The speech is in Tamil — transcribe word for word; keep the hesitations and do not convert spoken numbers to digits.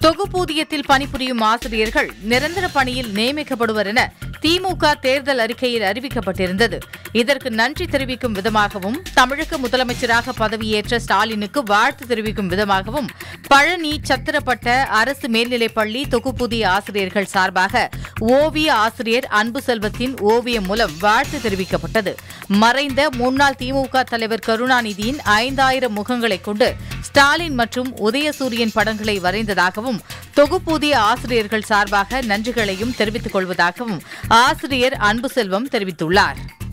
தொகுப்பூதியத்தில் பணிபுரியும் ஆசிரியர்கள் நிரந்தர பணியில் நியமிக்கப்படுவர் என திமுக தேர்தல் அறிக்கையில் அறிவிக்கப்பட்டிருந்தது. இதற்கு நன்றி தெரிவிக்கும் விதமாகவும் தமிழக முதலமைச்சராக பதவியேற்ற ஸ்டாலினுக்கு வாழ்த்து தெரிவிக்கும் விதமாகவும் பழனி சத்திரப்பட்ட அரசு மேல்நிலைப்பள்ளி தொகுப்பூதிய ஆசிரியர்கள் சார்பாக ஓவிய ஆசிரியர் அன்பு செல்வத்தின் ஓவியம் மூலம் வாழ்த்து தெரிவிக்கப்பட்டது. மறைந்த முன்னாள் திமுக தலைவர் கருணாநிதியின் ஐந்தாயிரம் முகங்களை கொண்டு ஸ்டாலின் மற்றும் உதயசூரியன் படங்களை வரைந்ததாகவும் தொகுப்பூதிய ஆசிரியர்கள் சார்பாக நன்றிகளையும் தெரிவித்துக் கொள்வதாகவும் ஆசிரியர் அன்பு செல்வம் தெரிவித்துள்ளார்.